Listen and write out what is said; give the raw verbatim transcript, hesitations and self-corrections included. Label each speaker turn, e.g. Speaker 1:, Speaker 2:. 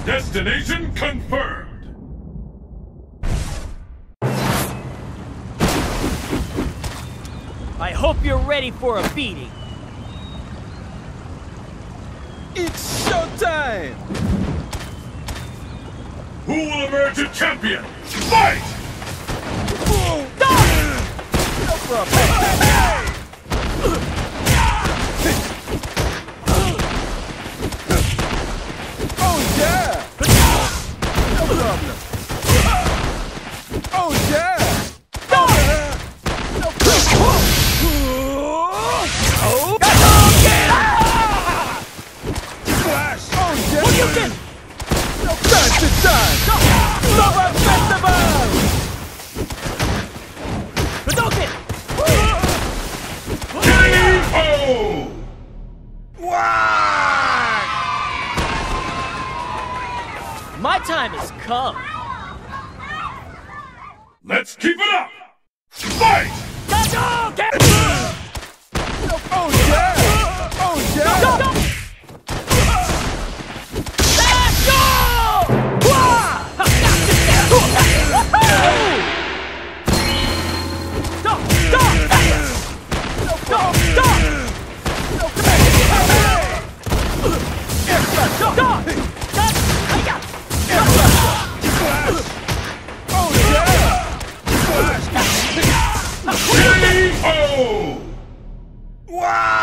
Speaker 1: Destination confirmed!
Speaker 2: I hope you're ready for a beating.
Speaker 3: It's showtime!
Speaker 1: Who will emerge a champion? Fight!
Speaker 3: No problem. Oh yeah! No problem. Oh yeah! No problem. Oh! Flash! Oh yeah!
Speaker 2: What you get?
Speaker 3: No time to die! Summer Festival!
Speaker 2: Hadouken!
Speaker 1: K O!
Speaker 3: Wow!
Speaker 2: My time has come.
Speaker 1: Let's keep it up! Fight!
Speaker 2: Hadouken!
Speaker 3: Oh yeah! Oh yeah!
Speaker 2: Go, go! Let's go! Wah! Stop! Stop! Stop! Stop! Stop!
Speaker 1: K O!
Speaker 3: Wow!